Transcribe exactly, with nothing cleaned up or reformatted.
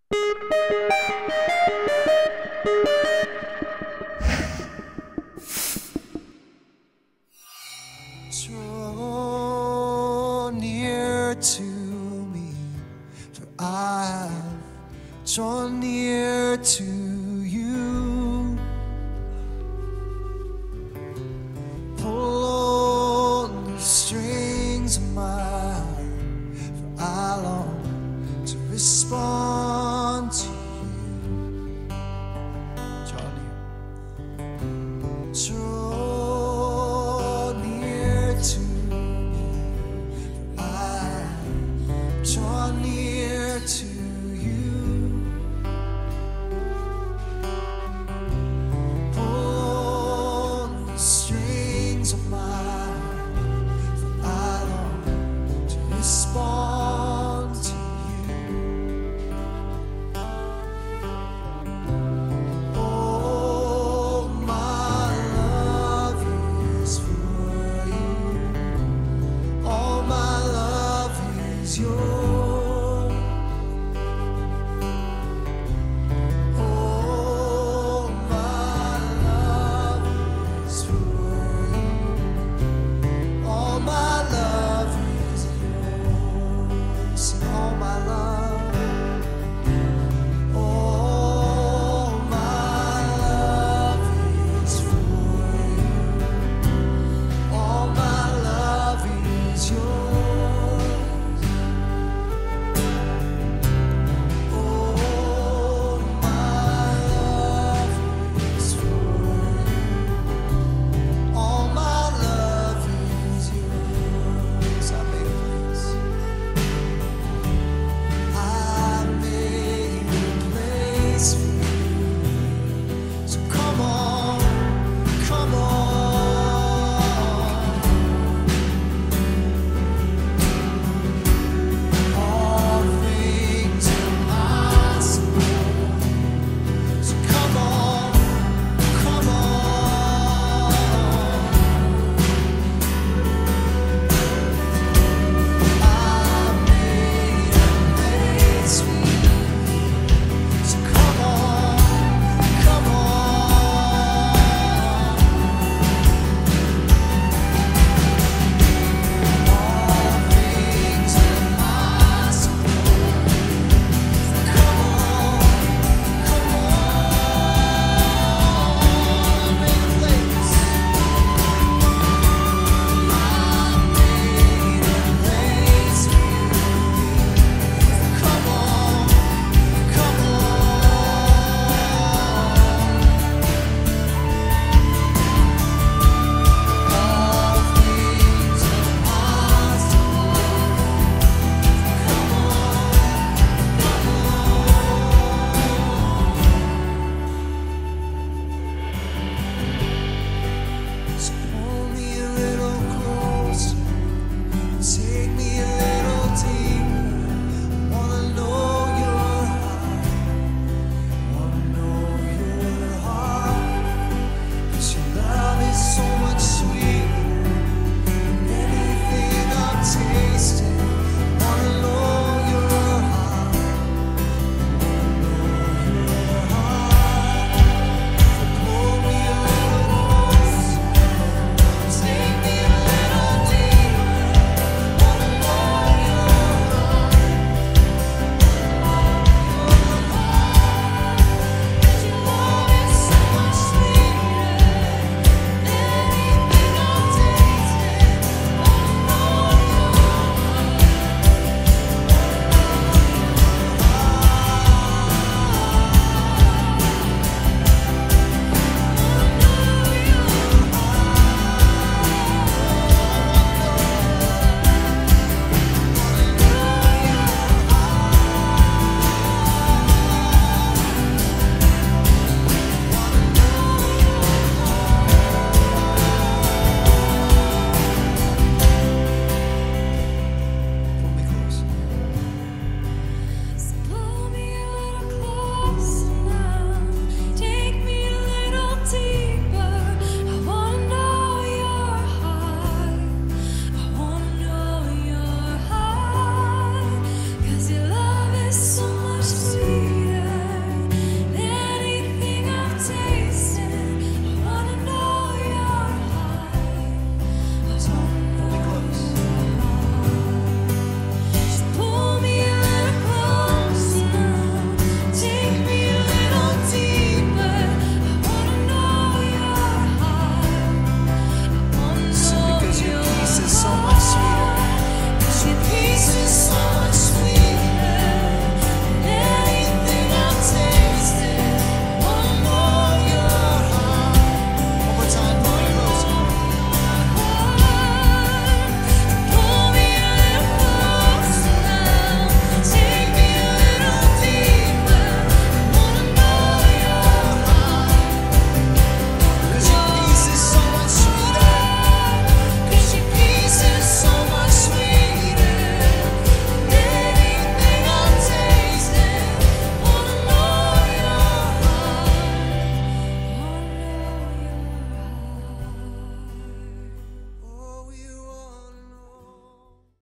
Draw near to me, for I've drawn near to you. Pull on the strings of my heart, for I long to respond to you. Draw near. Draw near to me, for I draw near to you. Pull on the strings of my heart, for I long to respond to you. Oh, my love is for you. All my love is yours. Oh, my love is for you. All my love is yours. All my love.